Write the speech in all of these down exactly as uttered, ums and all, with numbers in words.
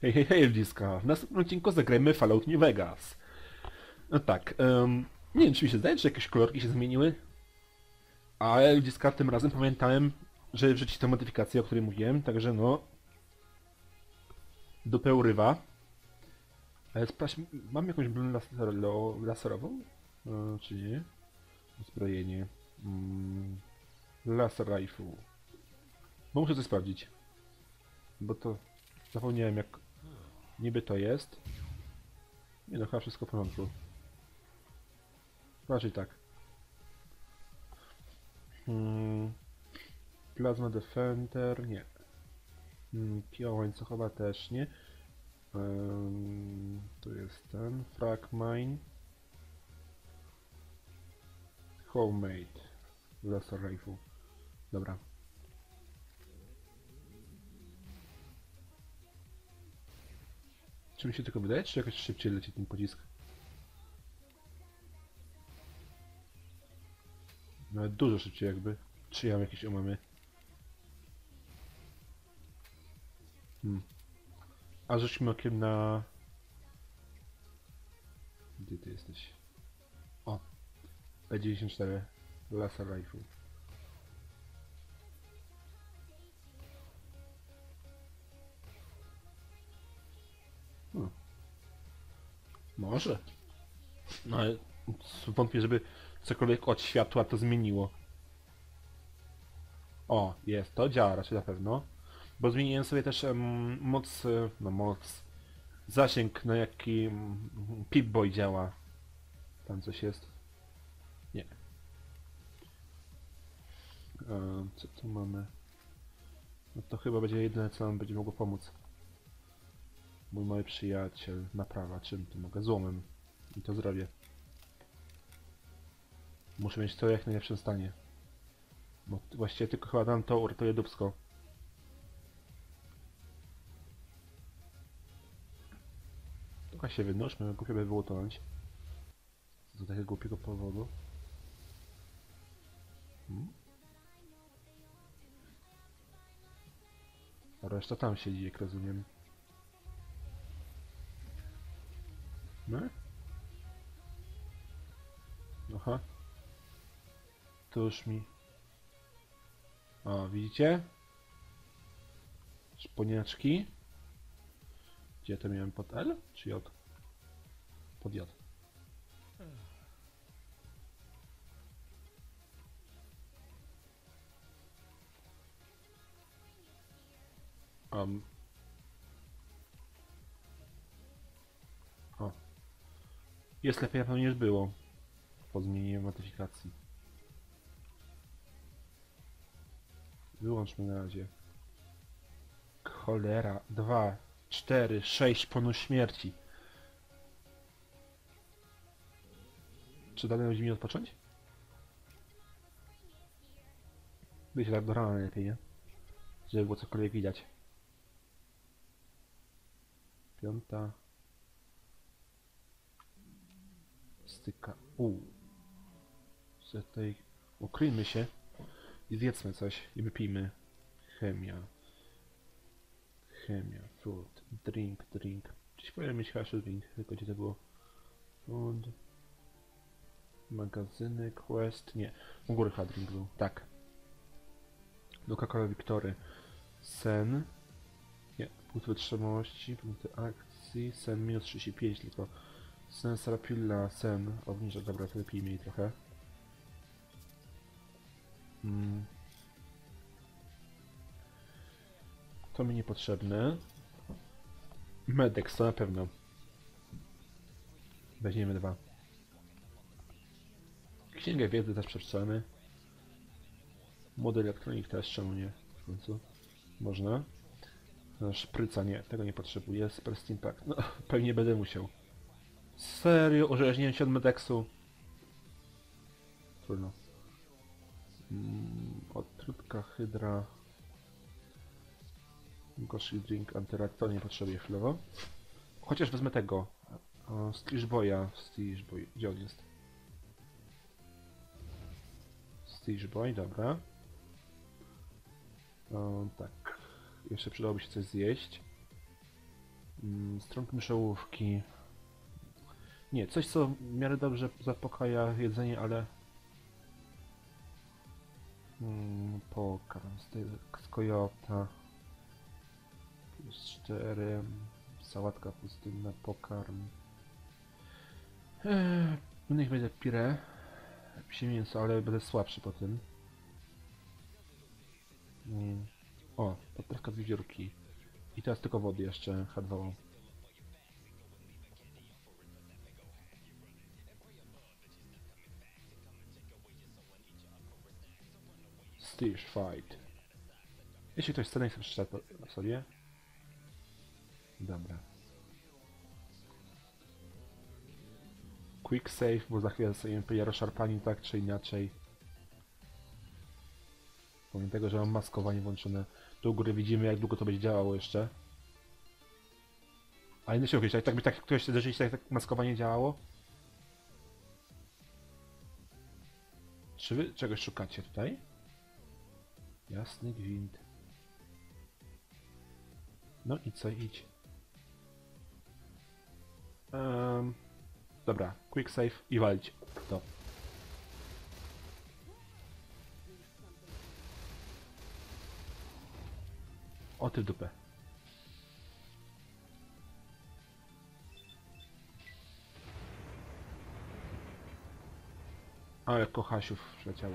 Hej, hej, hej, ludziska. W następnym odcinku zagrajmy Fallout New Vegas. No tak, um, nie wiem, czy mi się zdaje, czy jakieś kolorki się zmieniły, ale ludziska, tym razem pamiętałem, żeby wrzucić tę modyfikację, o której mówiłem, także no... Dupę urywa. Ale sprawdź, mam jakąś broń laser, lo, laserową? E, czy nie? Uzbrojenie. Mm, laser rifle. Bo muszę coś sprawdzić. Bo to... Zapomniałem, jak niby to jest. Nie no, chyba wszystko w porządku. Raczej tak. Hmm. Plasma Defender, nie. Hmm. Piła łańcuchowa też nie. Um, tu jest ten. Frag Mine. Homemade. Laser Rifle. Dobra. Czy mi się tylko wydaje, czy jakoś szybciej leci ten pocisk? Nawet dużo szybciej jakby. Czy ja mam jakieś omamy? Hmm. A rzućmy okiem na... Gdzie ty jesteś? O! P dziewięćdziesiąt cztery. Laser Rifle. Hmm. Może. No ale wątpię, żeby cokolwiek od światła to zmieniło. O, jest, to działa raczej na pewno. Bo zmieniłem sobie też um, moc, e, no moc, zasięg, na jaki um, Pip-Boy działa. Tam coś jest. Nie. E, co tu mamy? No to chyba będzie jedyne, co nam będzie mogło pomóc. Mój mały przyjaciel, naprawa, czym tu mogę? Złomem. I to zrobię. Muszę mieć to jak w najlepszym stanie. Bo właściwie tylko chyba nam to uratuje dupsko. Trochę się wynośmy, głupio by było tonąć. Co do takiego głupiego powodu. Hmm? A reszta tam siedzi, jak rozumiem. No? Aha. To już mi... O, widzicie? Szponiaczki. Gdzie to miałem? Pod L czy J? Pod J. Um. O. Jest lepiej na pewno niż było. Po zmienieniu modyfikacji. Wyłączmy na razie. Cholera. Dwa, cztery, sześć ponad śmierci. Czy dalej będzie mi odpocząć? Będzie tak do rana najlepiej, nie? Żeby było cokolwiek widać. Piąta. Styka. U. Tutaj ukryjmy się i zjedzmy coś i wypijmy. Chemia. Chemia. Food. Drink, drink. Gdzieś powinien mieć hash drink, tylko gdzie to było? Food. Magazyny, quest. Nie. U góry hard drink był. Tak. Coca-Cola Victory. Sen. Nie. Punkt wytrzymałości. Punkty akcji. Sen minus trzydzieści pięć tylko. Sen Sarapilla. Sen. Obniżę. Dobra, to wypijmy jej trochę. Hmm. To mi niepotrzebne. Medex to na pewno. Weźmiemy dwa. Księgę wiedzy też przeczytamy. Model elektronik też, czemu nie? W końcu. Można. Szpryca nie, tego nie potrzebuję. Super Steampack. No, pewnie będę musiał. Serio? Uzależniłem się od Medexu? Trudno. Mm, odtrutka hydra. Gorszy drink antyrak, to nie potrzebuję chwilowo. Chociaż wezmę tego. Stitch Boya. Stitch Boy. Gdzie on jest? Stitch Boy, dobra. O, tak. Jeszcze przydałoby się coś zjeść. Mm, Strąg myszołówki. Nie, coś co w miarę dobrze zaspokaja jedzenie, ale... Mm, pokarm z, tej, z kojota. Plus cztery. Sałatka pustynna, pokarm. Eee, no niech będzie pire. Psie mięso, ale będę słabszy po tym. Mm. O, podprawka z wiewiórki. I teraz tylko wody jeszcze, H dwa O. Stish fight. Jeśli ktoś chce, chce przeczytać sobie. Dobra. Quick save, bo za chwilę sobie będzie rozszarpani tak czy inaczej. Pomimo tego, że mam maskowanie włączone. Tu u góry widzimy, jak długo to będzie działało jeszcze. Ale nie się określać, tak by tak ktoś rzeczywiście tak maskowanie działało? Czy wy czegoś szukacie tutaj? Jasny gwint. No i co, idź. Um, dobra, quick save i walić to. O ty w dupę. Ale kochasiów przyleciało.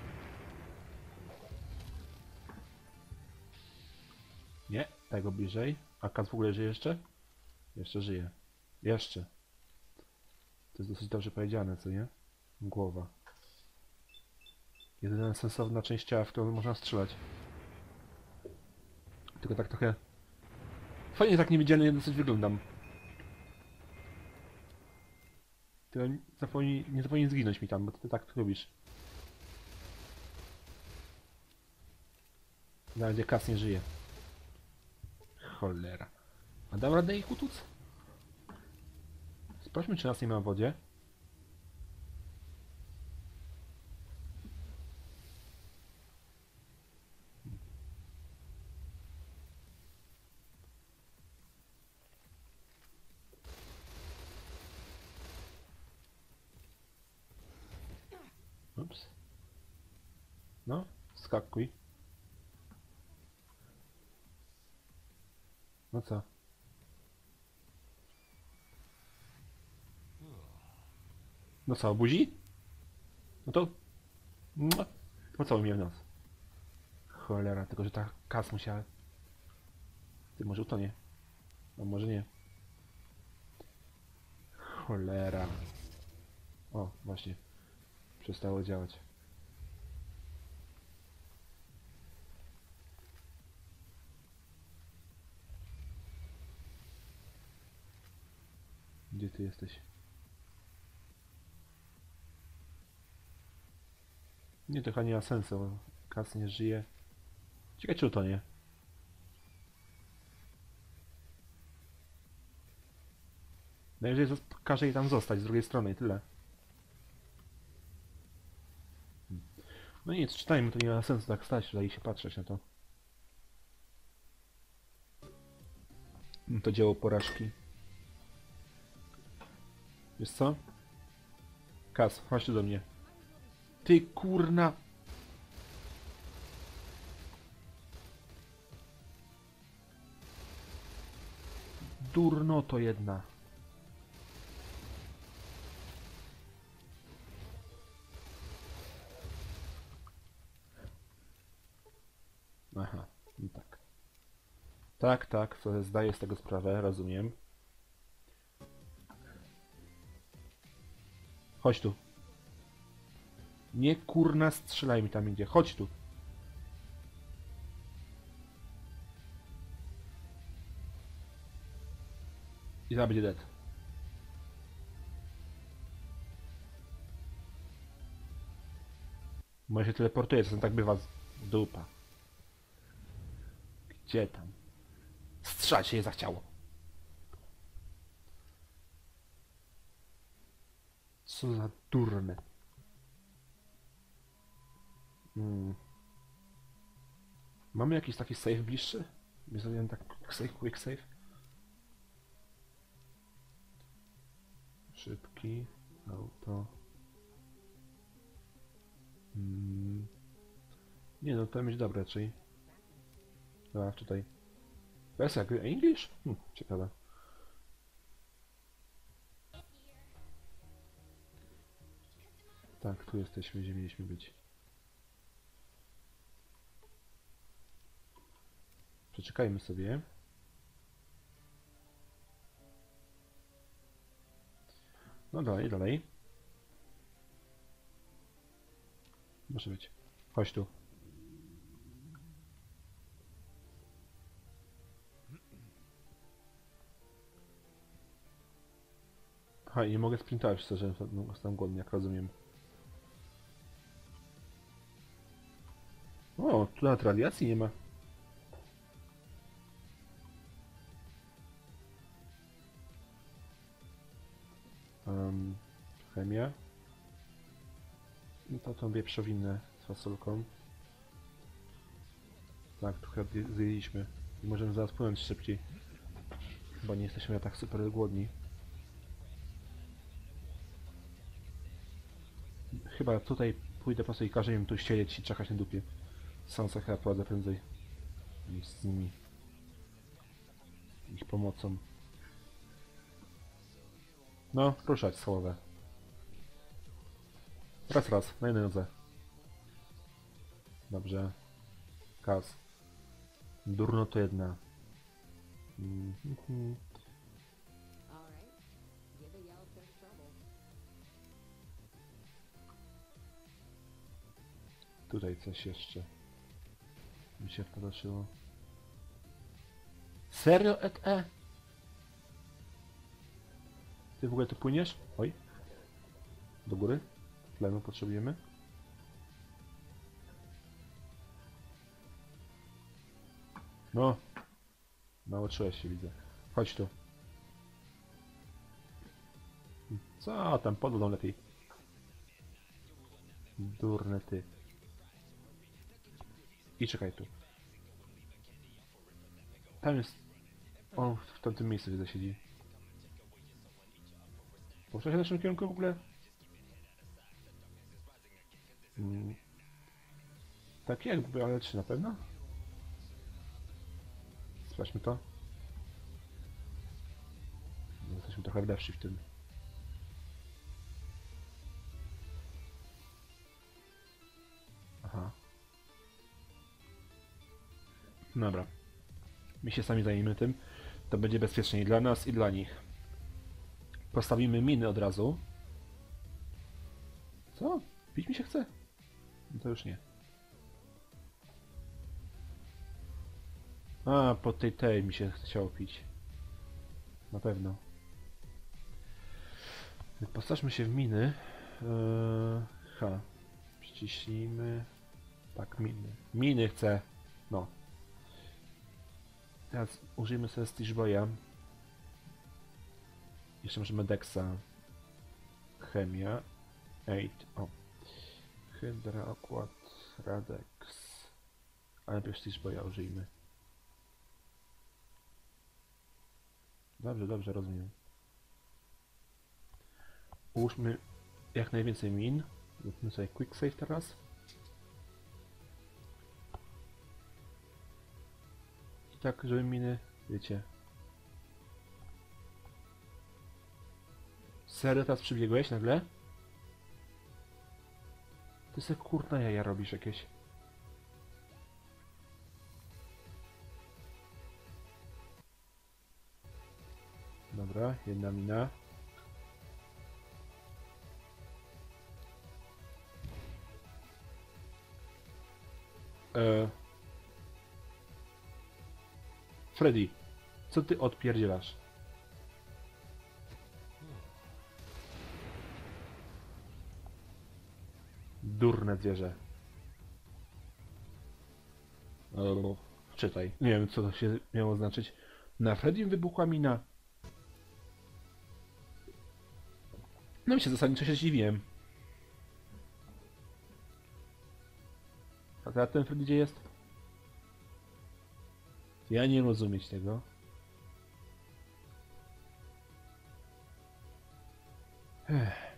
Nie, tego bliżej. A Kaz w ogóle żyje jeszcze? Jeszcze żyje. Jeszcze. To jest dosyć dobrze powiedziane, co nie? Głowa. Jedyna sensowna część ciała, w którą można strzelać. Tylko tak trochę... Fajnie tak niewidzialnie dosyć wyglądam. Tylko zapomnij, nie zapomnij zginąć mi tam, bo ty tak lubisz. Na razie Kaz nie żyje. Cholera. A dam radę ich utuc? Sprawdźmy, czy nas nie ma w wodzie. Ups. No, skakuj. No co? No co, buzi? No to... No co, mnie w nos. Cholera, tylko że ta Kaz musiała... Ty, może utonie. No może nie. Cholera. O, właśnie. Przestało działać. Gdzie ty jesteś? Nie, to chyba nie ma sensu. Kaz nie żyje. Ciekawe, czy utonie. Najwyżej każe jej tam zostać z drugiej strony i tyle. No nic, czytajmy, to nie ma sensu tak stać tutaj i się patrzeć na to. To dzieło porażki. Wiesz co? Kaz, chodź tu do mnie. Ty kurna! Durno to jedna. Aha, no tak. Tak, tak, sobie zdaję z tego sprawę, rozumiem. Chodź tu. Nie kurna strzelaj mi tam idzie, chodź tu. I zaraz będzie dead. Może się teleportuje, czasem tak bywa z dupa. Gdzie tam? Strzelać się je zachciało. Co za durne. Hmm. Mamy jakiś taki save bliższy? Nie zrobiłem tak save, quick save? Łuki, auto. Hmm. Nie no, to mieć dobre raczej. Dobra, tutaj. Bez jak English? Hm, ciekawe. Tak, tu jesteśmy, gdzie mieliśmy być. Przeczekajmy sobie. No dalej, dalej. Może być. Chodź tu. Aha, i nie mogę sprintować, szczerze, no, jestem głodny, jak rozumiem. O, tu nawet radiacji nie ma. Um, chemia. No to tą wieprzowinę z fasolką. Tak, tu chyba zje- zjedliśmy. I możemy zaraz płynąć szybciej. Chyba nie jesteśmy tak super głodni. Chyba tutaj pójdę po prostu i każę im tu siedzieć i czekać na dupie. Sam sobie chyba poradzę prędzej z nimi. Ich pomocą. No, ruszać słowe. Raz, raz, na jednej nodze. Dobrze. Kas. Durno to jedna. Mm -hmm. Tutaj coś jeszcze mi się wpadaszyło. Serio, et e? Ty w ogóle tu płyniesz? Oj. Do góry. Tlenu potrzebujemy. No. Nauczyłeś się, widzę. Chodź tu. Co tam, pod wodą lepiej. Durny ty. I czekaj tu. Tam jest... O, w tamtym miejscu widzę siedzi. Poszła się w naszym kierunku w ogóle? Hmm. Tak jakby, ale czy na pewno? Sprawdźmy to. Jesteśmy trochę lepsi w tym. Aha. Dobra. My się sami zajmiemy tym. To będzie bezpieczniej dla nas i dla nich. Postawimy miny od razu. Co? Pić mi się chce? No to już nie. A, po tej tej mi się chciało pić. Na pewno. Postawmy się w miny. Eee, ha. Przyciśnijmy. Tak, miny. Miny chcę. No. Teraz użyjmy sobie Stitch Boya. Jeszcze możemy Dexa. Chemia. osiem. O. Hydra, Aquat, Radex. Ale najpierw Stitch Boya użyjmy. Dobrze, dobrze, rozumiem. Ułóżmy jak najwięcej min. Zróbmy sobie quick save teraz. I tak, żeby miny, wiecie. Serio teraz przybiegłeś nagle? Ty se kurna jaja robisz jakieś. Dobra, jedna mina. Eee. Freddy, co ty odpierdzielasz? Durne zwierzę. Eee, czytaj. Nie wiem, co to się miało znaczyć. Na Freddym wybuchła mina. No mi się zasadniczo się zdziwiłem. A teraz ten Freddy gdzie jest? Ja nie rozumiem tego. Ech.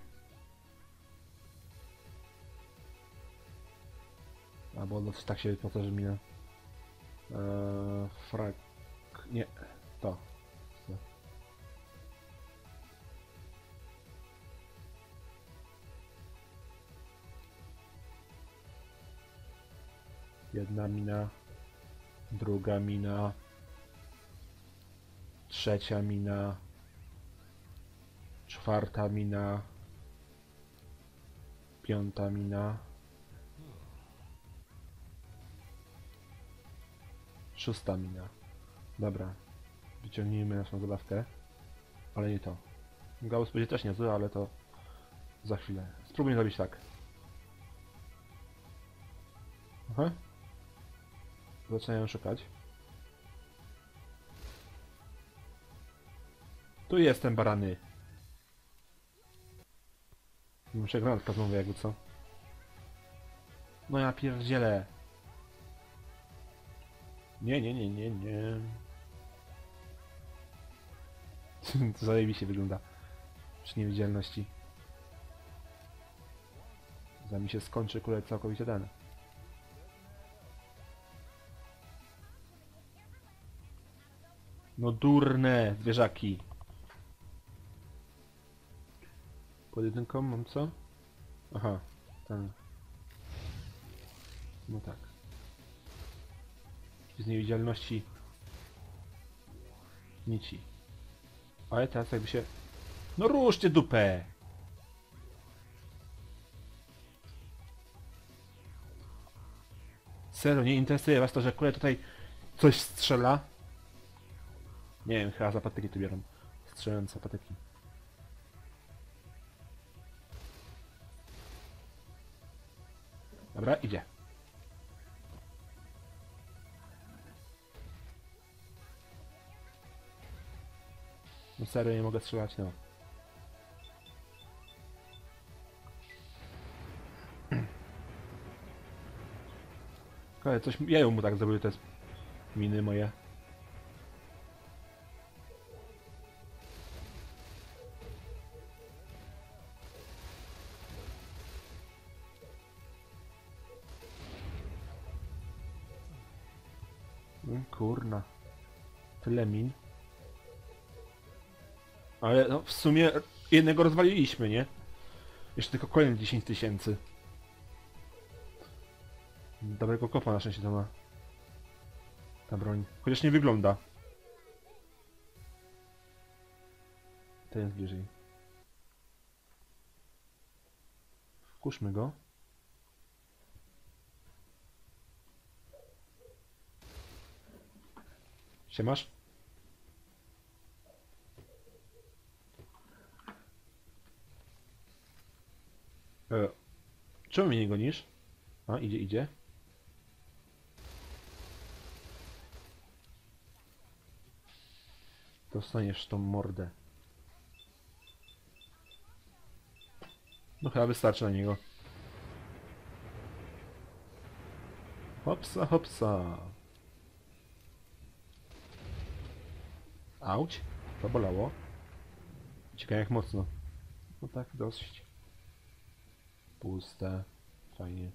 Albo no, tak się po to, że minę. Eee, frak... Nie, to. to. Jedna mina, druga mina, trzecia mina, czwarta mina, piąta mina, szósta mina. Dobra, wyciągnijmy naszą zabawkę, ale nie to. Gauss będzie też niezły, ale to za chwilę. Spróbuj zrobić tak. Aha. Zaczynają szukać. Tu jestem, barany. Muszę granatka znowu, jakby co. No ja pierdzielę. Nie, nie, nie, nie, nie. To zajebiście wygląda. Przy niewidzialności. Zanim się skończy kulec całkowicie dane. No durne zwierzaki. Pod jedynką mam co? Aha, ten. No tak. Z niewidzialności nici. Ale teraz jakby się... No ruszcie dupę! Serio, nie interesuje was to, że kule tutaj coś strzela? Nie wiem, chyba za patyki tu biorą. Strzelające patyki. Dobra, idzie. No serio, nie mogę strzelać, no. Ale coś jają mu tak zrobiły te miny moje. Mm, kurna. Tyle min. Ale no w sumie jednego rozwaliliśmy, nie? Jeszcze tylko kolejne dziesięć tysięcy. Dobrego kopa na szczęście to ma. Ta broń. Chociaż nie wygląda. To jest bliżej. Wkurzmy go. Siemasz? E, czemu mnie nie gonisz? A, idzie, idzie. Dostaniesz tą mordę. No chyba wystarczy na niego. Hopsa, hopsa. Auć. To bolało. Ciekawe jak mocno. No tak, dość. Puste. Fajnie.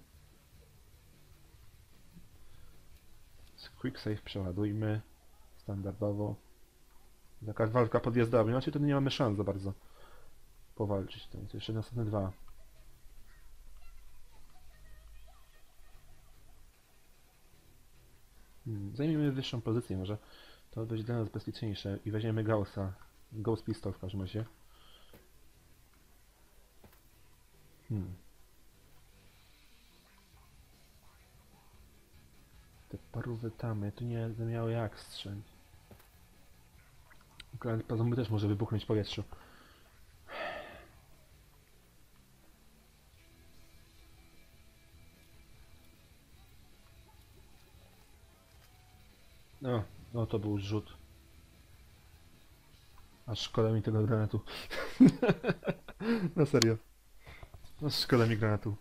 Quick save przeładujmy. Standardowo. Jakaś walka podjazdowa, inaczej to nie mamy szans za bardzo powalczyć. To jest jeszcze następne dwa. Hmm, zajmiemy wyższą pozycję, może to będzie dla nas bezpieczniejsze i weźmiemy Gaussa. Ghost Pistol w każdym razie. Hmm. Te parówy tamy, tu nie będę miał jak strzelić. Plazmomy też może wybuchnąć w powietrzu. No, no to był rzut. Aż szkoda mi tego granatu. Na serio. No szkoda mi granatu.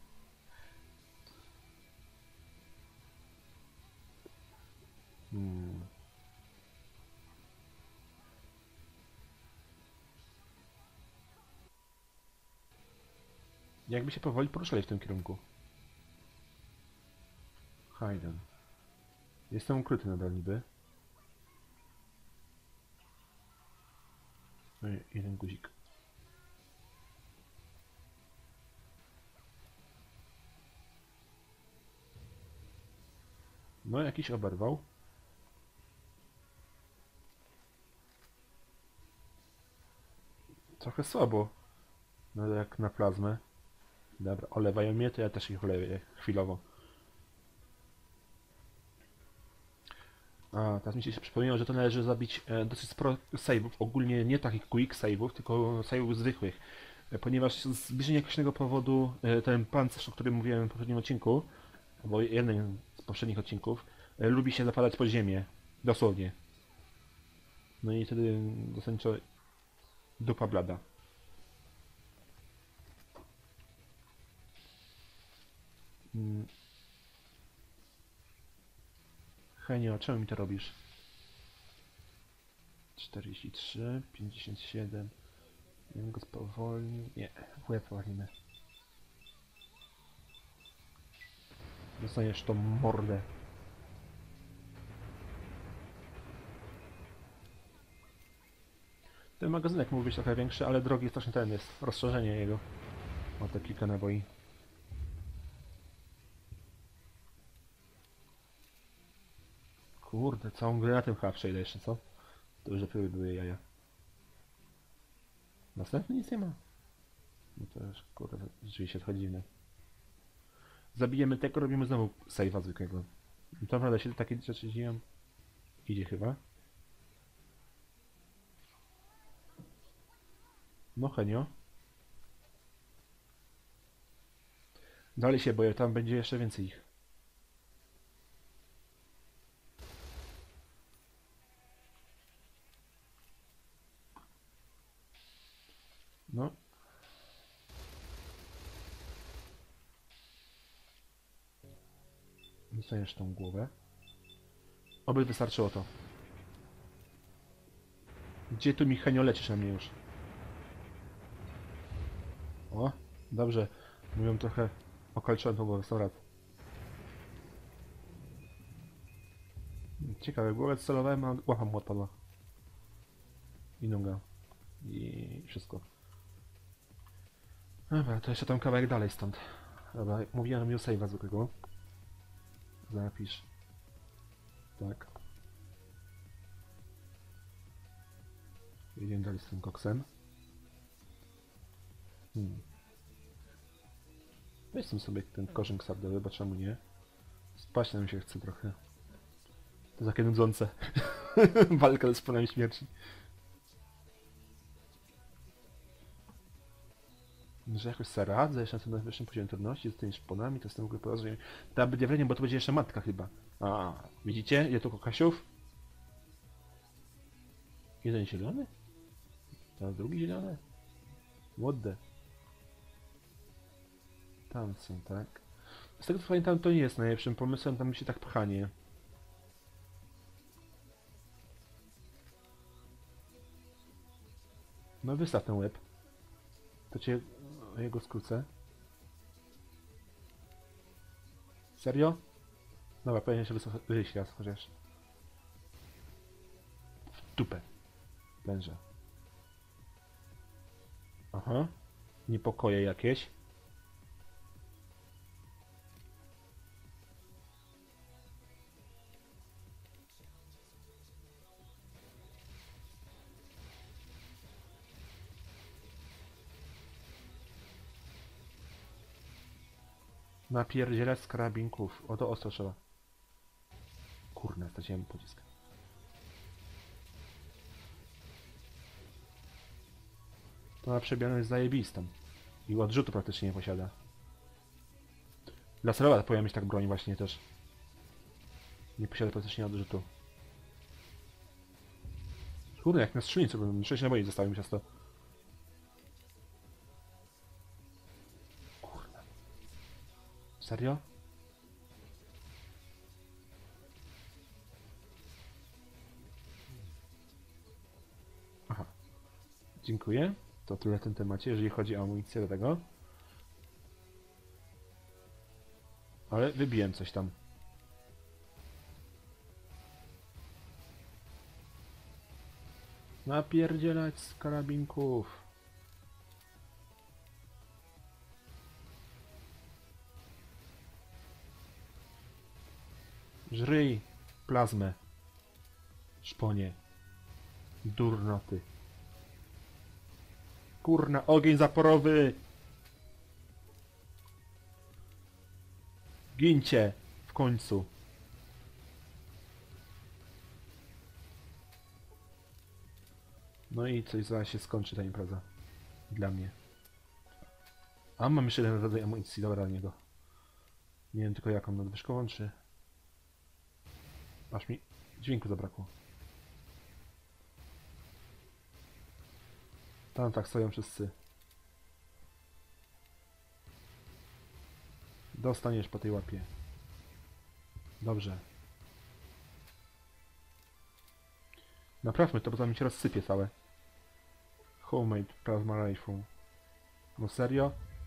Hmm. jakby się powoli poruszali w tym kierunku. Hayden. Jestem ukryty nadal niby. No i jeden guzik. No jakiś oberwał. Trochę słabo. No jak na plazmę. Dobra, olewają mnie, to ja też ich oleję chwilowo. A, teraz mi się przypomniało, że to należy zabić e, dosyć sporo save'ów. Ogólnie nie takich quick save'ów, tylko save'ów zwykłych. E, ponieważ z zbliżenia jakiegoś powodu e, ten pancerz, o którym mówiłem w poprzednim odcinku, albo jeden z poprzednich odcinków, e, lubi się zapadać pod ziemię. Dosłownie. No i wtedy zasadniczo dupa blada. Hmm. Henio, czemu mi to robisz? czterdzieści trzy, pięćdziesiąt siedem. Ja bym go spowolnił. Nie, w łeb walimy. Dostaniesz tą mordę. Ten magazynek mógł być trochę większy, ale drogi strasznie ten jest. Rozszerzenie jego. O te kilka naboi. Kurde, całą grę na tym chyba przejdę jeszcze, co? To już dopiero były jaja. Następny nic nie ma. No to już, kurde, rzeczywiście trochę dziwne. Zabijemy tego, robimy znowu save'a zwykłego. I to naprawdę się takie rzeczy dzieją. Idzie chyba. No Henio. Dalej się boję, tam będzie jeszcze więcej ich. No. Dostajesz tą głowę. Oby wystarczyło to. Gdzie tu mi Henio lecisz na mnie już? O, dobrze. Mówią trochę okalczyłem tą głowę, sto raz. Ciekawe, głowę celowałem, a łacha mu odpadła. I noga. I wszystko. Dobra, to jeszcze tam kawałek dalej stąd. Dobra, mówiłem mi o save'a zwykłego. Zapisz. Tak. Jedziemy dalej z tym koksem. Hmm. Weźmy sobie ten korzeń sardowy, bo czemu nie? Spać nam się chce trochę. To takie nudzące. Walka z polem śmierci. Że jakoś sobie radzę jeszcze na tym najwyższym poziomie trudności z tymi szponami, to jestem w ogóle porażony. To będzie wrażenie, bo to będzie jeszcze matka chyba. A, widzicie? Ile tu kokasiów? Jeden zielony? Teraz drugi zielony? What the? Tam są, tak? Z tego co pamiętam, to nie jest najlepszym pomysłem, tam się tak pchanie. No wystaw ten łeb. To cię... jego skrócę. Serio? Dobra, powinien się wyjść raz, chociaż. W dupę. Węża. Aha. Niepokoje jakieś. Napierdzielać z karabinków. O to ostro trzeba. Kurna, straciłem pocisk. To na przebijaniu jest zajebistą. I odrzutu praktycznie nie posiada. Laserowa powinna mieć tak broń właśnie też. Nie posiada praktycznie odrzutu. Kurde, jak na strzelnicy, bo sześć naboi zostało mi ciasto. Kurna. Serio? Aha. Dziękuję. To tyle w tym temacie, jeżeli chodzi o amunicję do tego. Ale wybiłem coś tam. Napierdzielać z karabinków. Żryj plazmę. Szponie. Durnoty. Kurna, ogień zaporowy! Gincie! W końcu. No i coś zaraz się skończy ta impreza. Dla mnie. A mam jeszcze jeden rodzaj amunicji, dobra, niego. Nie wiem tylko jaką nadwyżkową, czy... Aż mi dźwięku zabrakło. Tam tak stoją wszyscy. Dostaniesz po tej łapie. Dobrze. Naprawmy to, bo to mi się rozsypie całe. Homemade plasma rifle. No serio?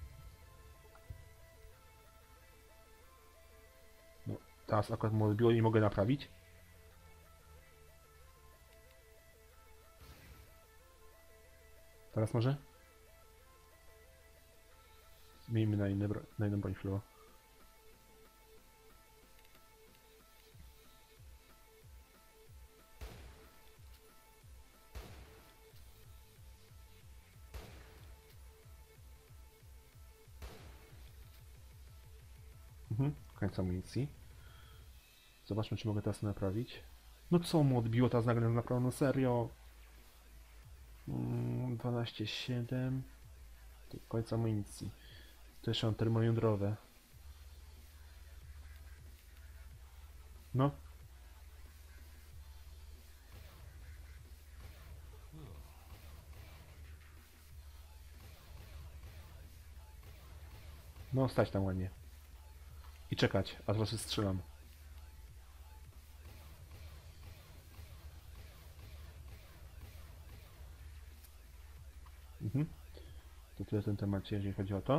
No, teraz akurat mu odbiło i mogę naprawić. Teraz może? Zmieńmy na, inne, na inną broń chwilowo. Mhm, koniec amunicji. Zobaczmy, czy mogę teraz naprawić. No co mu odbiło teraz nagle naprawdę? No serio? Mm, dwanaście siedem. To koniec amunicji. To jeszcze mam termojądrowe. No. No, stać tam ładnie. I czekać, aż was strzelam. Mhm. To tyle w tym temacie, jeżeli chodzi o to.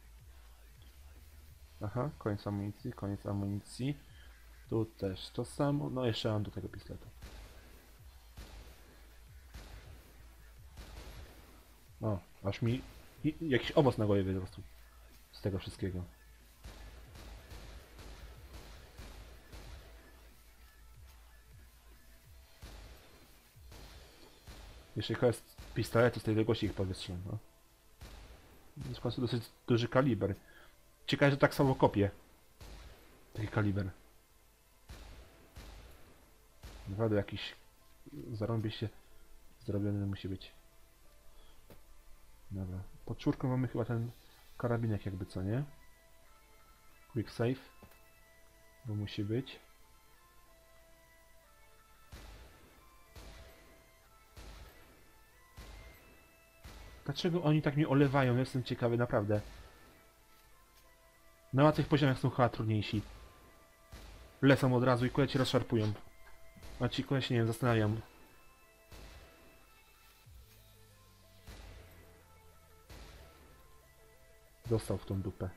Aha, koniec amunicji, koniec amunicji. Tu też to samo. No, jeszcze mam do tego pistoletu. O, aż mi i, jakiś owoc na głowie wyrosł. Z tego wszystkiego. Jeśli chodzi o pistoletu, z tej odległości ich powietrzyłem, no. To jest w końcu dosyć duży kaliber. Ciekawe, że tak samo kopie. Taki kaliber. Naprawdę jakiś zarąbie się zrobiony musi być. Dobra. Pod czwórką mamy chyba ten karabinek jakby, co nie? Quick save. Bo musi być. Dlaczego oni tak mnie olewają? Jestem ciekawy, naprawdę. Na łatwych poziomach są chyba trudniejsi. Lecą od razu i kule cię rozszarpują. A ci kule się, nie wiem, zastanawiam. Dostał w tą dupę.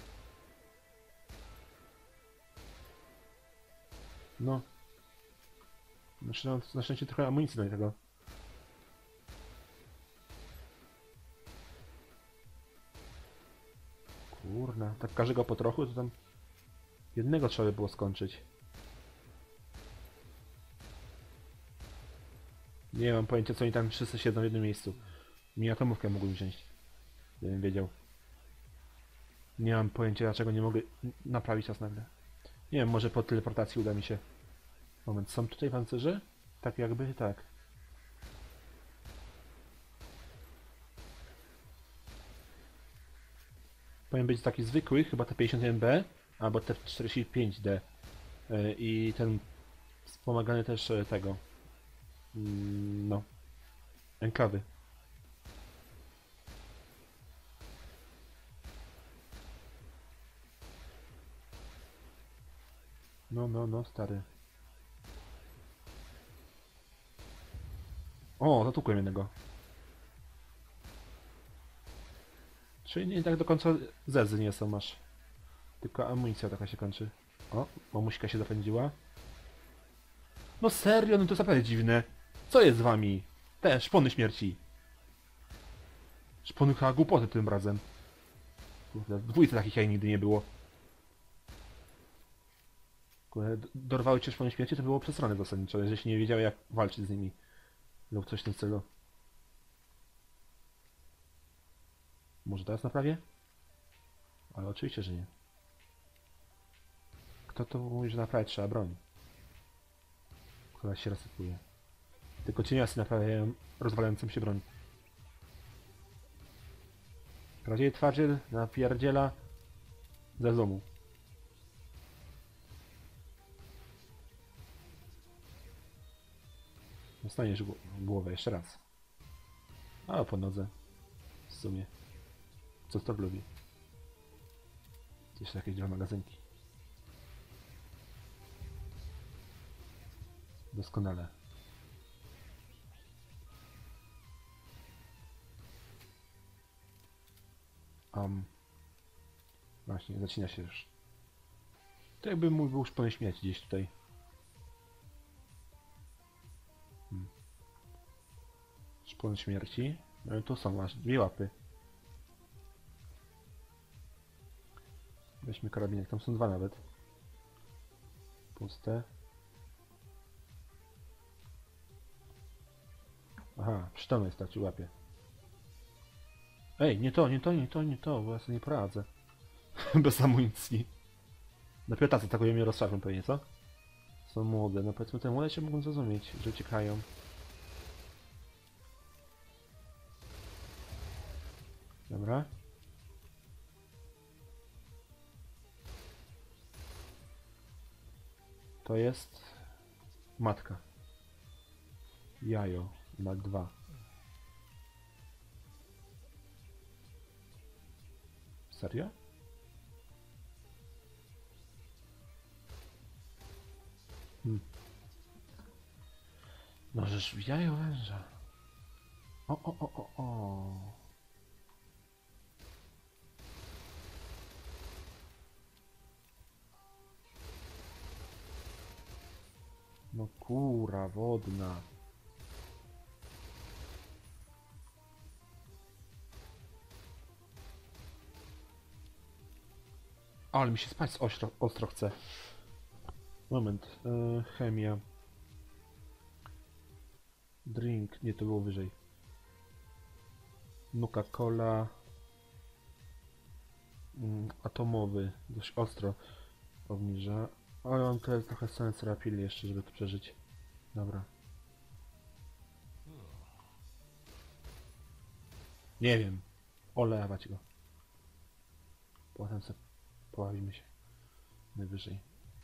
No. Znaczy, no, na szczęście trochę amunicji do tego. Kurna, tak każdego po trochu, to tam jednego trzeba by było skończyć. Nie mam pojęcia, co oni tam wszyscy siedzą w jednym miejscu. Mi atomówkę mógłbym wziąć, gdybym wiedział. Nie mam pojęcia, dlaczego nie mogę naprawić czas nagle. Nie wiem, może po teleportacji uda mi się. Moment, są tutaj pancerze? Tak jakby, tak. Powinien być taki zwykły, chyba T pięćdziesiąt jeden B, albo T czterdzieści pięć D. Yy, I ten wspomagany też yy, tego. Yy, no. Enklawy. No, no, no, stary. O, zatukłem jednego. Czyli nie tak do końca zezy nie są aż. Tylko amunicja taka się kończy. O, mamuśka się zapędziła. No serio, no to naprawdę dziwne. Co jest z wami? Te szpony śmierci. Szpony chyba głupoty tym razem. Kurde, w dwójce takich jaj nigdy nie było. Kurde, d- dorwały cię szpony śmierci, to było przesrane zasadniczo, jeżeli się nie wiedziały jak walczyć z nimi. Lub coś w tym stylu. Może teraz naprawię? Ale oczywiście, że nie. Kto to mówi, że naprawiać trzeba broń? Która się resetuje. Tylko cieniasy naprawiają rozwalającą się broń. Kradziej twardziel napierdziela ze domu. Dostaniesz gł- głowę jeszcze raz. A po nodze. W sumie. Co to lubi? Jeszcze jakieś dwa magazynki. Doskonale. Um. Właśnie, zacina się już. To jakby mój był szpony śmiać gdzieś tutaj. Hmm. Szpon śmierci. No tu są aż dwie łapy. Weźmy karabinek, tam są dwa nawet. Puste. Aha, przytomność starczy łapie. Ej, nie to, nie to, nie to, nie to, bo ja sobie nie poradzę. Bez amunicji. Dopiero tacy atakują mnie rozszarpią pewnie, co? Są młode, no powiedzmy te młode się mogą zrozumieć, że uciekają. Dobra. To jest matka. Jajo na dwa. Serio? Hmm. Możesz w jajo węża. O, o, o, o, o. No kura wodna. O, ale mi się spać ostro, ostro chce. Moment. Yy, chemia. Drink. Nie, to było wyżej. Nuka-Cola. Mm, atomowy. Dość ostro obniża. Ale mam tutaj trochę sens rapil jeszcze, żeby to przeżyć. Dobra. Nie wiem. Olewać go. Potem sobie poławimy się. Najwyżej.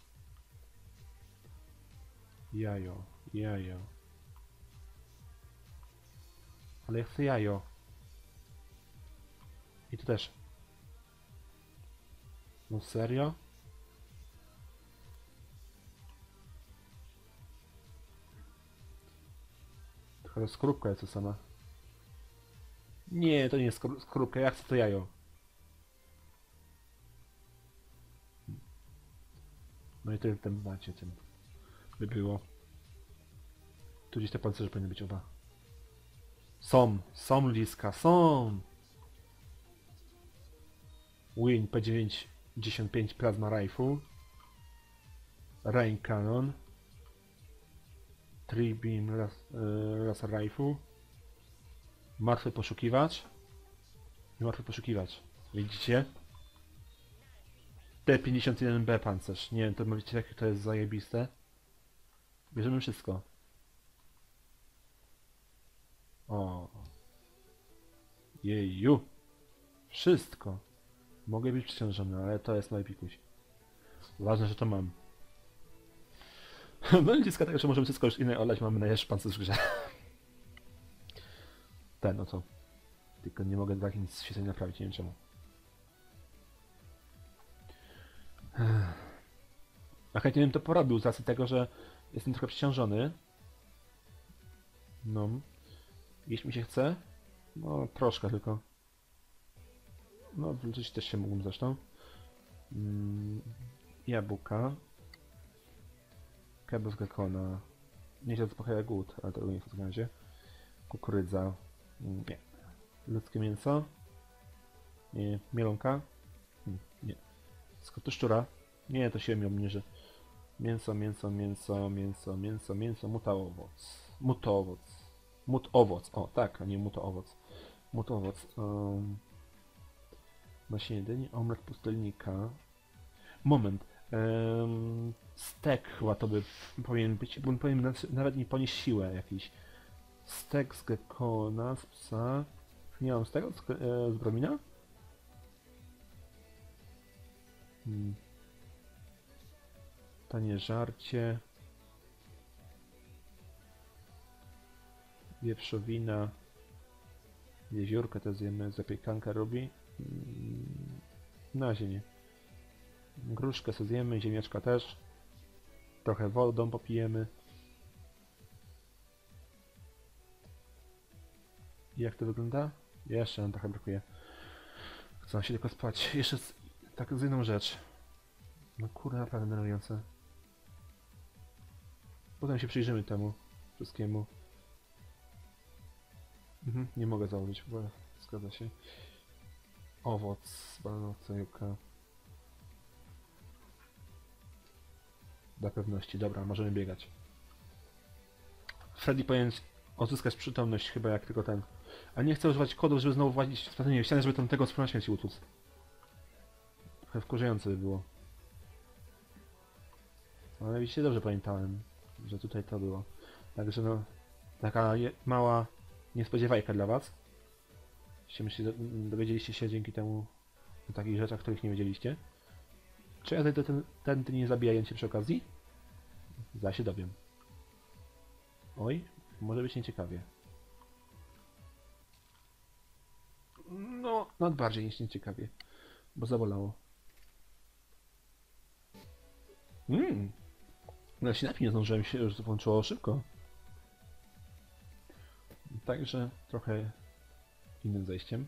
Jajo. Jajo. Ale ja chcę jajo. I tu też. No serio? Trochę skorupka jest to sama. Nie, to nie jest skor- skorupka, ja chcę to jajo. No i tyle w tym macie tym by było. Tu gdzieś te pancerze powinny być oba. Są, są ludziska, są! Win P dziewięćdziesiąt pięć Plasma Rifle. Rain Cannon. Tree Beam las, y, Laser Rifle. Martwy poszukiwacz. I martwy poszukiwacz. Widzicie? T pięćdziesiąt jeden B pancerz. Nie wiem, to mówicie jakie to jest zajebiste. Bierzemy wszystko. O. Jeju. Wszystko. Mogę być przeciążony, ale to jest najpikuś. Ważne, że to mam. No i dziecka tego, że możemy wszystko już inne olać, mamy najlepszy pancerz w grze. Ten, no co? Tylko nie mogę tak nic się naprawić, nie wiem czemu. A chętnie bym to porobił z racji tego, że jestem trochę przeciążony. No. Jeśli mi się chce. No, troszkę tylko. No, wrócić też się mógłbym zresztą. Mm, jabłka. Kebab z gekona. Nieźle zaspokaja głód, ale tego nie w takim razie. Kukurydza. Mm, nie. Ludzkie mięso. Nie. Mielonka. Hmm, nie. Skotu szczura. Nie, to się mi obniży. Mięso, mięso, mięso, mięso, mięso, mięso, mutowoc. Mutowoc. Mutowoc. O, tak, a nie mutoowoc. Mutowoc. Um, nasienie dyni, omlet pustelnika. Moment. Um, stek chyba to by powinien być, bo on powinien nawet nie ponieść siłę jakiś. Stek z gekona, z psa. Nie mam z tego? Z, e, z bromina? Hmm. Tanie żarcie. Wieprzowina. Jeziórkę to zjemy, zapiekankę robi. Hmm. Na razie nie. Gruszkę sobie zjemy, ziemniaczka też. Trochę wodą popijemy. I jak to wygląda? Jeszcze nam trochę brakuje. Chcę się tylko spać. Jeszcze z, tak z jedną rzecz. No kurde, naprawdę denerwujące. Potem się przyjrzymy temu wszystkiemu. Mhm, nie mogę założyć, bo zgadza się. Owoc, bananowa juka. Dla pewności, dobra, możemy biegać. Freddy powinien odzyskać przytomność chyba jak tylko ten. A nie chcę używać kodów, żeby znowu włazić w ścianę, żeby tam tego z śmierci utłuc. Trochę wkurzające by było. Ale widzicie, dobrze pamiętałem, że tutaj to było. Także no, taka je, mała niespodziewajka dla was. Myślę, że dowiedzieliście się dzięki temu o takich rzeczach, których nie wiedzieliście. Czy ja zajdę ten, ten, ten nie zabijając się przy okazji? Za się dowiem. Oj, może być nieciekawie. No, nawet bardziej niż nieciekawie, bo zabolało. Mmm. No się napić nie zdążyłem się, już włączyło szybko. Także trochę innym zejściem.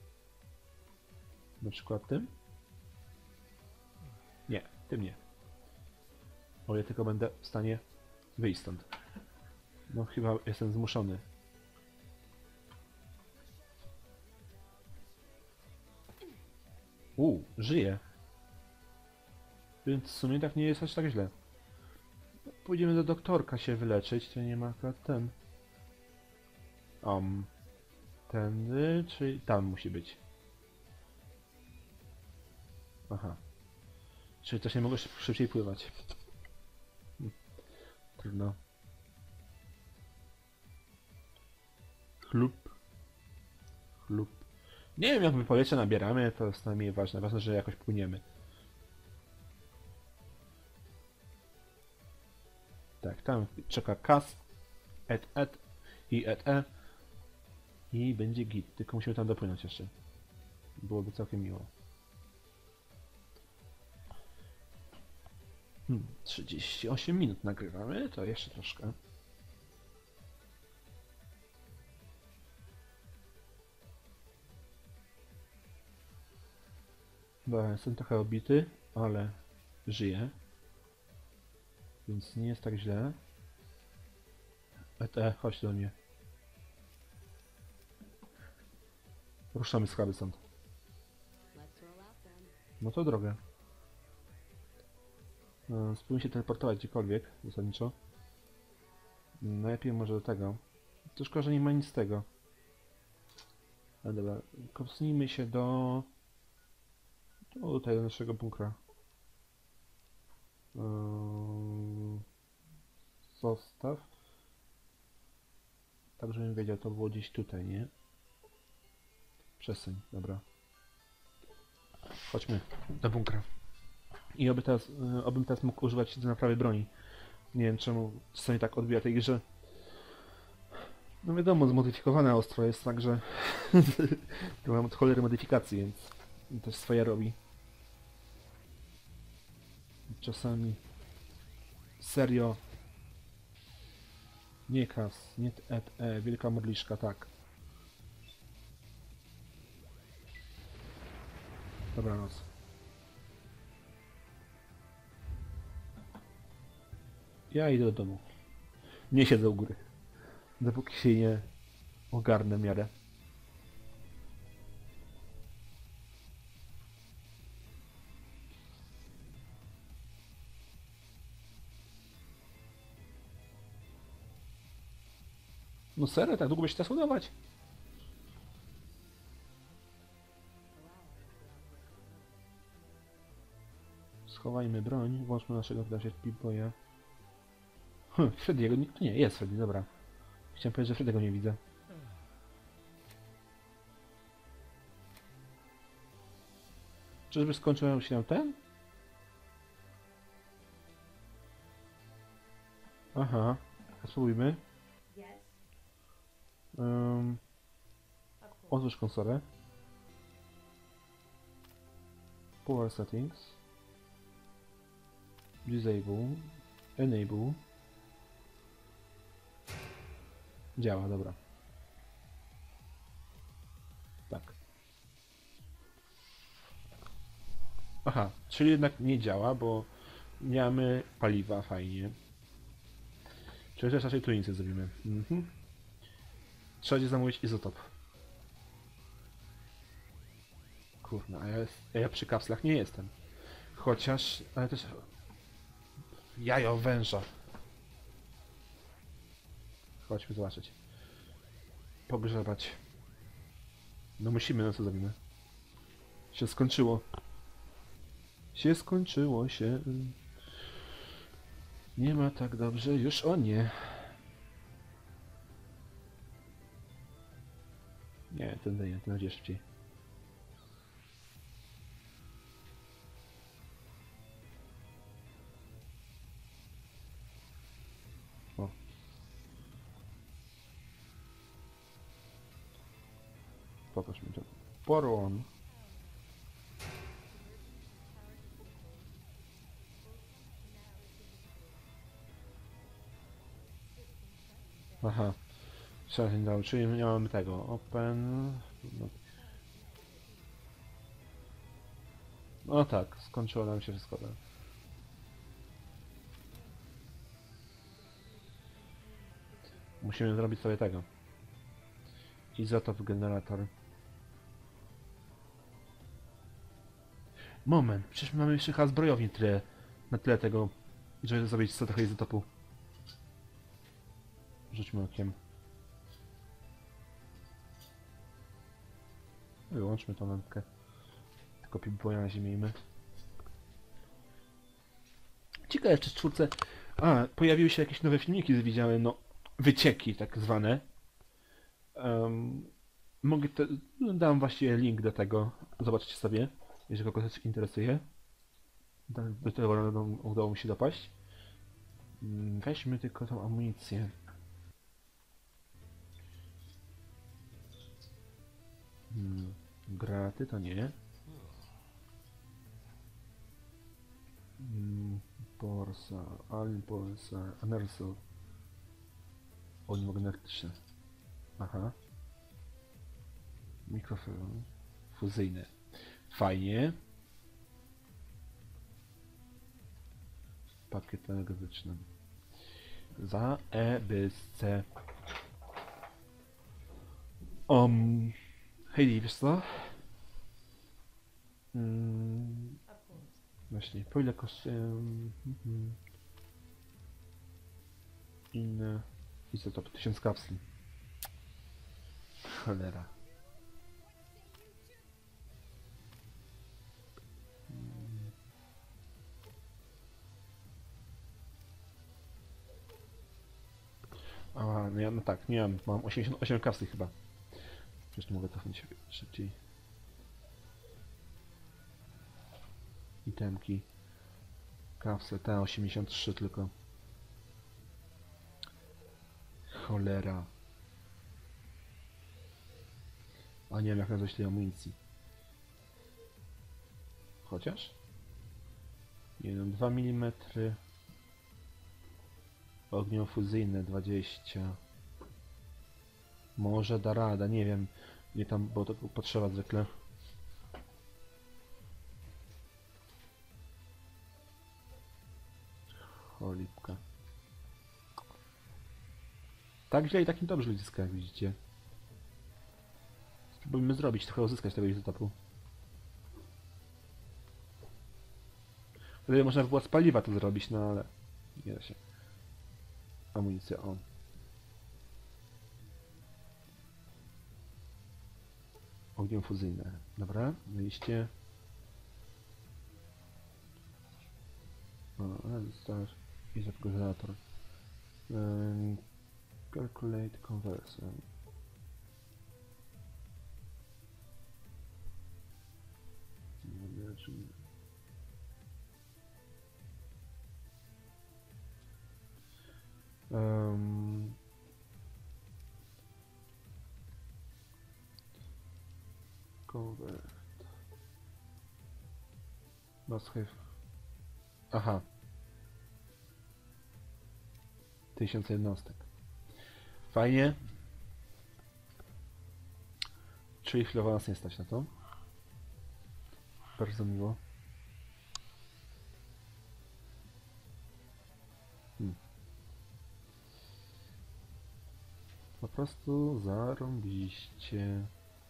Na przykład tym. Nie, tym nie. O, ja tylko będę w stanie wyjść stąd. No chyba jestem zmuszony. Uuu, żyję. Więc w sumie tak nie jest aż tak źle. Pójdziemy do doktorka się wyleczyć, to nie ma akurat ten. Um, tędy, czy tam musi być? Aha. Czyli też nie mogę szyb szybciej pływać. Hm. Trudno. Chlup. Chlup. Nie wiem, jak my powietrze nabieramy, to jest najmniej ważne. Ważne, że jakoś płyniemy. Tak, tam czeka kas, et et i et e i będzie git, tylko musimy tam dopłynąć jeszcze. Byłoby całkiem miło. Hmm, trzydzieści osiem minut nagrywamy, to jeszcze troszkę. Dobra, jestem trochę obity, ale żyję. Więc nie jest tak źle. Et e, chodź do mnie. Ruszamy schaby stąd. No to drogę. Spróbuję się teleportować gdziekolwiek, zasadniczo. Najlepiej może do tego. To szkoda, że nie ma nic z tego. Ale dobra, kopnijmy się do... do tutaj, do naszego bunkra. Yy... Zostaw. Tak, żebym wiedział, to było gdzieś tutaj, nie? Przestań, dobra. Chodźmy do bunkra. I oby teraz, yy, obym teraz mógł używać do naprawy broni. Nie wiem czemu czasami tak odbija tej grze. No wiadomo, zmodyfikowane ostro jest, także to mam od cholery modyfikacji, więc też swoje robi. Czasami serio nie kas, nie et e, wielka modliszka, tak. Dobranoc. Ja idę do domu. Nie siedzę u góry. Dopóki się nie ogarnę w miarę. No serio, tak długo by się teraz udawać? Schowajmy broń, włączmy naszego wdarzeć Pip-Boya. Hm, Freddy'ego nie... nie, jest Freddy, dobra. Chciałem powiedzieć, że Freddy'ego nie widzę. Czyżby skończył się ten? Aha, spróbujmy. Um, otwórz konsolę. Power settings. Disable. Enable. Działa, dobra. Tak. Aha, czyli jednak nie działa, bo nie mamy paliwa, fajnie. Czyli też raczej tu nic nie zrobimy. Mhm. Trzeba będzie zamówić izotop. Kurna, a ja, jest, a ja przy kapslach nie jestem. Chociaż, ale też... Jajo węża. Chodźmy zobaczyć. Pogrzebać. No musimy, no co zrobimy? Się skończyło. Się skończyło się. Nie ma tak dobrze, już o nie. Nie, ten nie, ten będzie szybciej. O. Popatrz mi to. Poron. Aha. Trzeba się dało, czyli nie mamy tego. Open. No. No tak, skończyło nam się wszystko. Tak. Musimy zrobić sobie tego. Izotop generator. Moment, przecież mamy jeszcze chyba zbrojownię tyle, na tyle tego, żeby zrobić co trochę izotopu. Rzućmy okiem. Wyłączmy tą lampkę. Tylko Pip-Boya na razie miejmy. Ciekawe jeszcze z czwórce. A, pojawiły się jakieś nowe filmiki, widziałem, no, wycieki tak zwane. Um, mogę te, no, dam właściwie link do tego, zobaczcie sobie, jeżeli kogoś interesuje. Do tego udało mi się dopaść. Weźmy tylko tą amunicję. Hmm, graty to nie. Hmm, Porsa, Alien Porsa, Anerso. O, nie mogę elektryczne. Aha. Mikrofon fuzyjny. Fajnie. Pakiet energetyczny. Za E bez C. Um, hej, wiesz co? Hmm, właśnie, po ile kosztuje... Hmm, inne... Izotop, tysiąc kapsli. Cholera. Hmm. A, no ja, no tak, nie mam, mam osiemdziesiąt osiem kapsli chyba. Przecież nie mogę cofnąć szybciej. Itemki. Kapsle, ta osiemdziesiąt trzy tylko. Cholera. A nie wiem jak nazwać tej amunicji. Chociaż? Nie wiem, dwa milimetry. Ogniofuzyjne dwadzieścia. Może da rada, nie wiem. Nie tam, bo to potrzeba zwykle. Cholipka. Tak źle i tak niedobrze ludziska, jak widzicie. Spróbujmy zrobić, trochę uzyskać tego izotopu. Wtedy można by było z paliwa to zrobić, no ale nie da się. Amunicja, o. Ogniem fuzyjne. Dobra, wyjście. O, ale zostałeś izopryzator. Um, calculate conversion. Um, convert. Must have. Aha. Tysiąc jednostek. Fajnie. Czyli chwilowo nas nie stać na to. Bardzo miło. Hmm. Po prostu zarąbiście.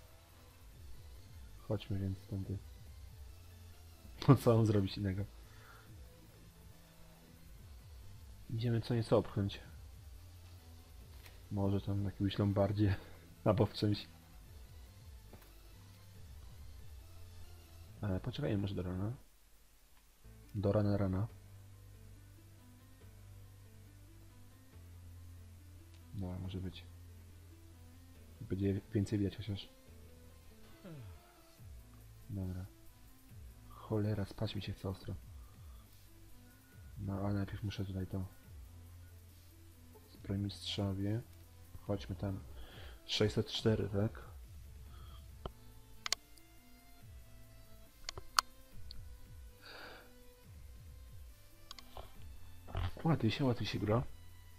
Chodźmy więc tędy. No co mam zrobić innego? Idziemy co nieco obchnąć. Może tam w jakimś lombardzie. Albo w czymś. Ale poczekajmy może do rana. Do rana rana. No, może być. Będzie więcej widać chociaż. Dobra. Cholera, spać mi się chce ostro. No, ale najpierw muszę tutaj to... Zbrojmistrzowie. Chodźmy tam. sześćset cztery, tak? Ładuj się, ładuj się, gro.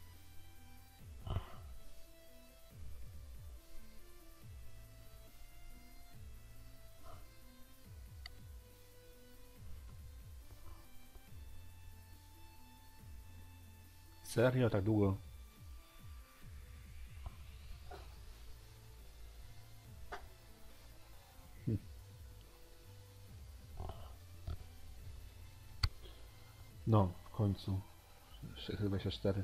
Serio? Tak długo? Hm. No, w końcu. sześćset dwadzieścia cztery.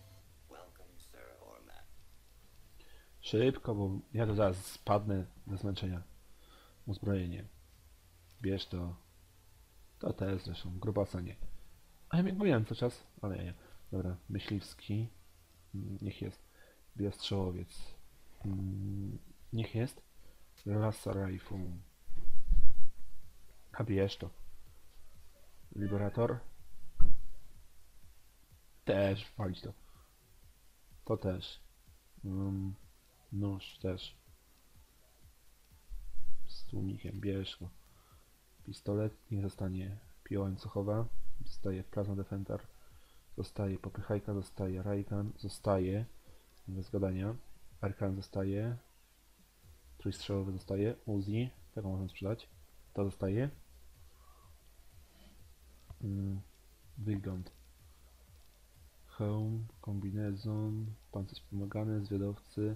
Szybko, bo ja to zaraz spadnę ze zmęczenia. Uzbrojenie. Bierz to. To też zresztą. Grubasa nie. A ja mówiłem co czas, ale ja nie. Dobra, myśliwski. Niech jest. Biostrzałowiec. Niech jest. Laser Rifle. A bierz to. Liberator. Też, walić to. To też. Um, nóż też. Z tłumikiem, bierz go. Pistolet niech zostanie piła łańcuchowa. Zostaje Plasma Defender. Zostaje popychajka, zostaje Raygun. Zostaje. Bez gadania. Arkan zostaje. Trójstrzałowy zostaje. Uzi. Tego można sprzedać. To zostaje. Hmm. Wygląd. Hełm, kombinezon, pancerz wspomagany, zwiadowcy.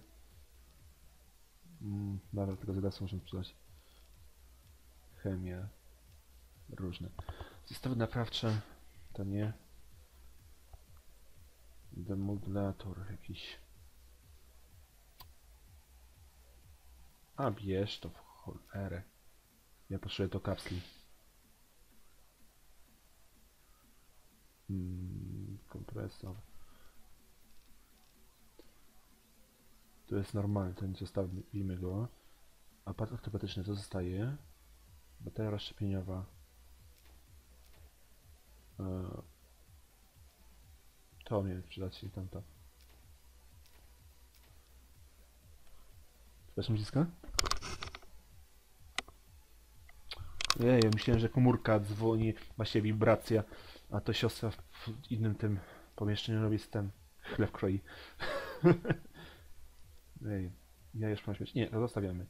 Mm, dobra, tego zwiadowcy muszę sprzedać. Chemia. Różne. Zestawy naprawcze. To nie. Demodulator jakiś. A bierz to w cholerę. Ja potrzebuję to kapsli. Hmm, kompresor. To jest normalny, ten zostawimy go. Aparat ortopedyczny to zostaje. Bateria rozszczepieniowa. Eee, to mnie przydać i tamto. Przepraszam, dziecka? Ej, ja myślałem, że komórka dzwoni, właśnie wibracja, a to siostra w innym tym pomieszczeniu robi ten chleb kroi. Ej, ja już mam śmierć. Nie, to zostawiamy.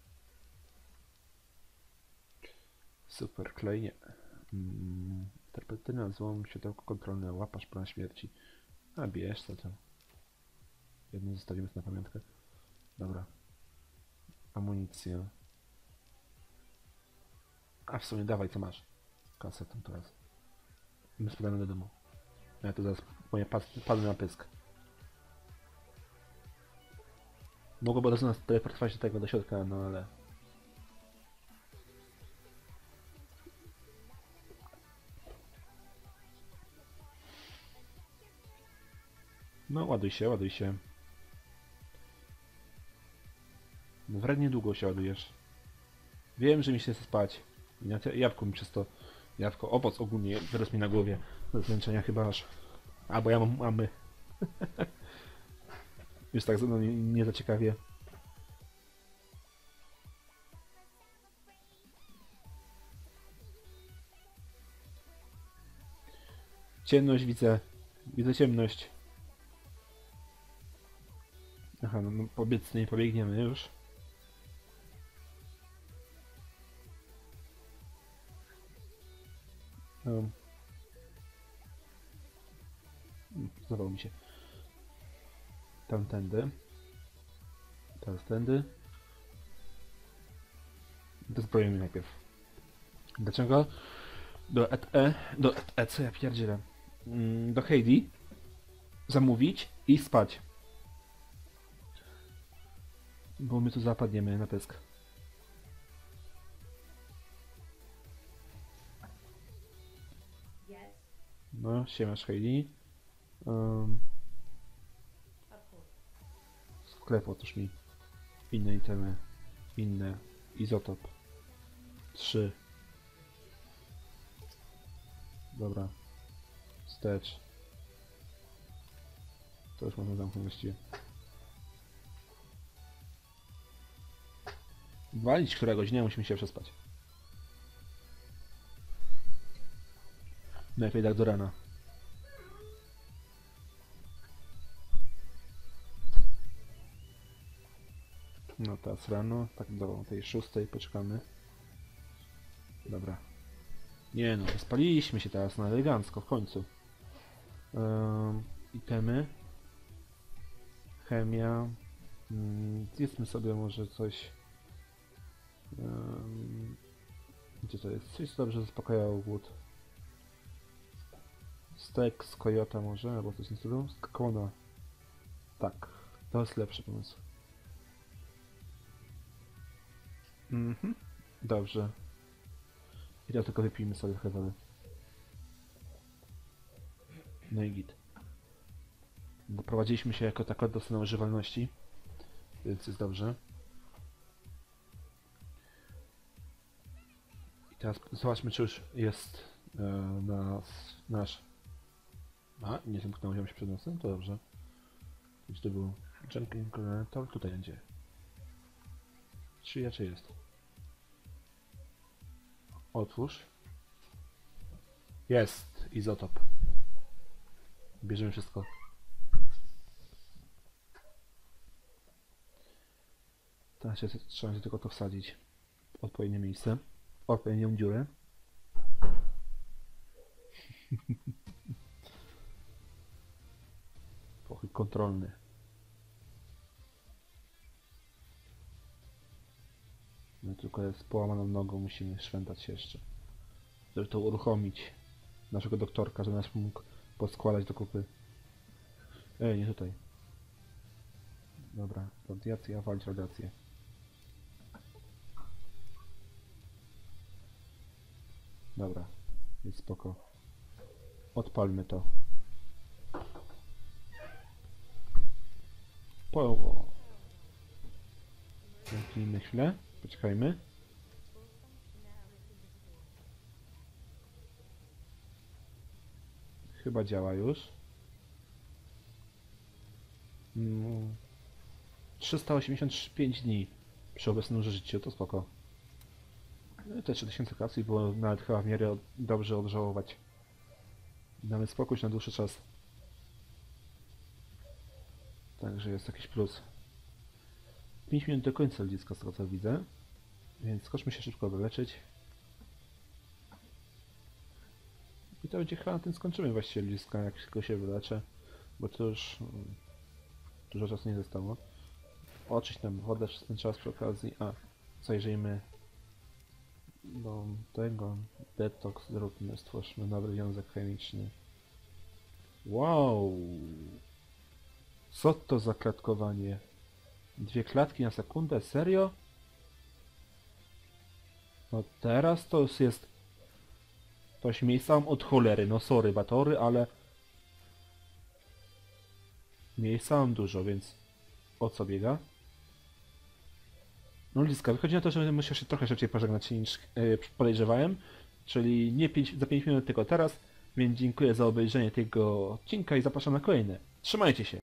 Super, klej nie. Mm, terpetyna, złom, światełko kontrolne, łapasz plan śmierci. A bierz co tam. Jedno zostawimy na pamiątkę. Dobra. Amunicja. A w sumie dawaj, co masz? Kasetę teraz. My spadamy do domu. Ja to zaraz moje padnę na pysk. Mogłoby od razu nas teleportować do tego, do środka, no ale... No ładuj się, ładuj się. Wrednie długo się ładujesz. Wiem, że mi się chce spać. Jabłko mi przez to... Jabłko, owoc ogólnie wyrósł mi na głowie. Do zmęczenia chyba aż. Albo ja mam mamy. Już tak no, nie, nie za ciekawie. Ciemność widzę. Widzę ciemność. Aha, no, no pobiec nie pobiegniemy już. Um. Zdawało mi się. Tamtędy. Teraz tędy. Dozbrojimy najpierw. Dlaczego? Do E T E, do E T E, co ja pierdzielę? Do Heidi zamówić i spać. Bo my tu zapadniemy na pysk. No, siemasz Heidi. Um, sklep otóż mi inne itemy, inne izotop. Trzy. Dobra. Wstecz. To już można zamknąć właściwie. Walić która godzina, musimy się przespać. Najlepiej tak do rana. No teraz rano, tak do tej szóstej poczekamy. Dobra. Nie no, spaliliśmy się teraz na elegancko w końcu. Um, itemy. Chemia. Um, zjedzmy sobie może coś. Um, gdzie to jest? Coś dobrze zaspokajało głód. Steak z kojota może, albo coś z stylu. Z kakona. Tak, to jest lepszy pomysł. Mhm. Dobrze. I teraz tylko wypijmy sobie trochę wody. No i git. Doprowadziliśmy się jako tako do stanu używalności, więc jest dobrze. I teraz zobaczmy, czy już jest e, nas, nasz... A, nie zamknąłem się przed nosem, to dobrze. Gdzie to był Junkin Generator? Tutaj będzie. Czy raczej jest? Otwórz. Jest izotop. Bierzemy wszystko. Teraz się trzeba się tylko to wsadzić w odpowiednie miejsce. W odpowiednią dziurę. Pochyl kontrolny. No tylko z połamaną nogą musimy szwendać się jeszcze. Żeby to uruchomić. Naszego doktorka, żeby nas mógł poskładać do kupy. Ej, nie tutaj. Dobra, radiacja, walić radiację. Dobra, jest spoko. Odpalmy to. Po... Zamknijmy chwilę, poczekajmy. Chyba działa już. Mm. trzysta osiemdziesiąt pięć dni przy obecnym życiu, to spoko. No, te trzy tysiące kasy było nawet chyba w miarę dobrze odżałować. Damy spokój na dłuższy czas. Także jest jakiś plus. pięć minut do końca ludziska, z tego co widzę. Więc skoczmy się szybko wyleczyć. I to będzie chyba na tym skończymy właściwie ludziska, jak tylko się wyleczę. Bo to już... dużo czasu nie zostało. Oczyść nam wodę przez ten czas przy okazji. A, zajrzyjmy do tego. Detoks zróbmy, stwórzmy nowy związek chemiczny. Wow! Co to za klatkowanie? Dwie klatki na sekundę? Serio? No teraz to już jest... Toś miejsca mam od cholery, no sorry batory, ale... Miejsca mam dużo, więc... O co biega? No Liska, wychodzi na to, że musisz się trochę szybciej pożegnać niż yy, podejrzewałem. Czyli nie pięć, za pięć minut, tylko teraz. Więc dziękuję za obejrzenie tego odcinka i zapraszam na kolejne. Trzymajcie się!